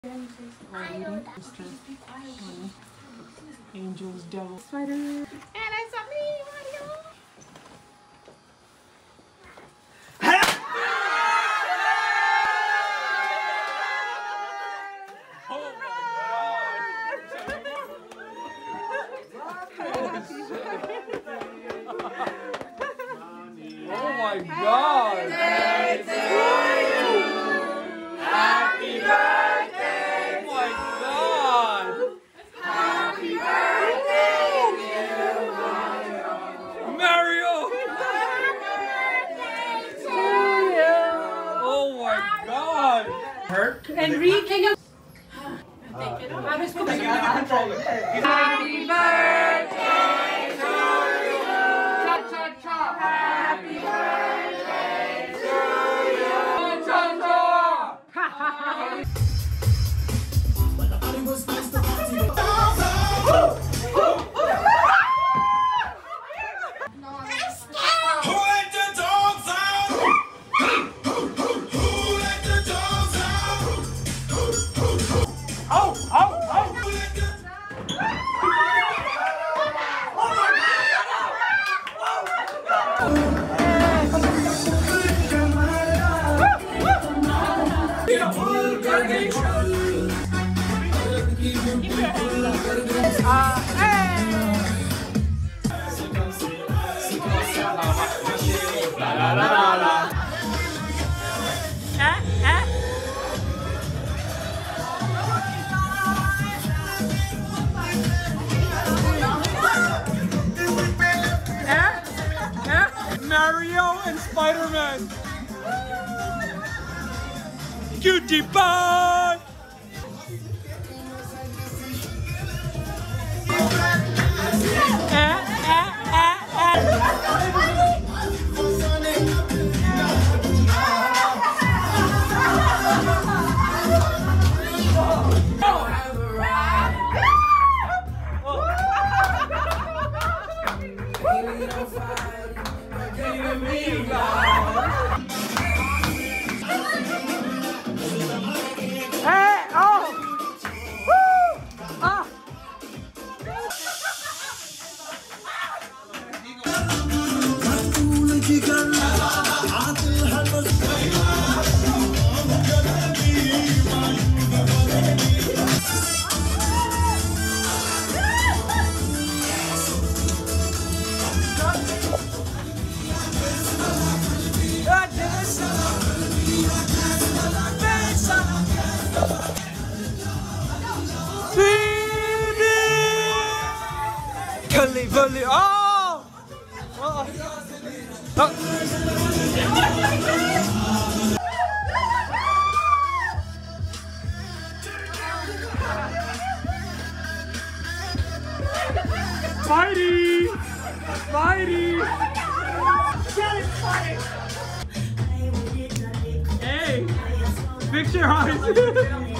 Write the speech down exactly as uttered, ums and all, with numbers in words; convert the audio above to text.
Angel's devil spider. And it's a me, Mario. Oh my God! Happy birthday! Happy birthday! Oh my God! Happy birthday, dear Mario! Mario! Happy birthday to you! Oh my God! Hurt? Enrique, Happy birthday! happy birthday to you. Cha cha cha. Happy birthday to you. Cha cha. Ha ha ha. Who let the dogs out? Who let the dogs out? Oh, oh, oh! Who let the La la la la. Eh, eh. Eh, eh. Mario and Spider-Man. Cutie pie. Eh, eh, eh, eh. Hey, oh! Woo! Ah! Curly, curly, oh! Oh! Oh! Spidey! Spidey! Hey! Fix your eyes!